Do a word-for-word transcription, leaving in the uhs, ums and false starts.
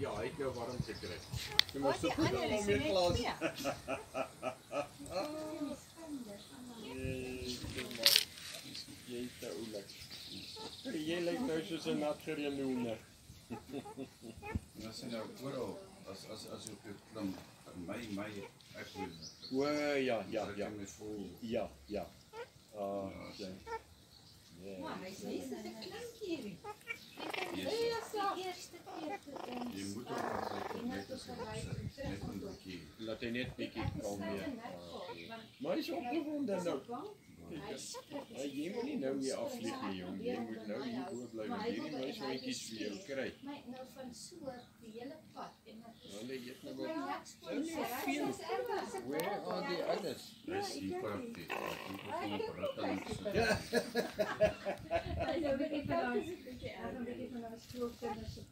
Ja, hy het jou warm gekry. Jy moet so goed om om weer klas. Jy te oulik. Jy lyk nou soos 'n nat gereende hoender. En as jy nou oral, as as as jy op jou klim, my my ek wil. O ja, ja, ja. Met vol. Ja, ja. Ah, ja. Maar hy sê dis 'n klinkie. Jy moet ook altyd net as jy net 'n bietjie. Laat hy net bietjie kalmeer. Maar hy is opgewonde nou. Ja, jy moet nie nou hier afvlieg nie, jong. Jy moet nou hier bo bly met hierdie meisjetjies vir jou kry. My nou van so die hele pad en Hulle eet nou maar maar. veel. Where are the others? Dis hier korrek. Ek moet op rukkeling so. Hy nou weet ek van ons, ek het 'n bietjie van ons skoolkinders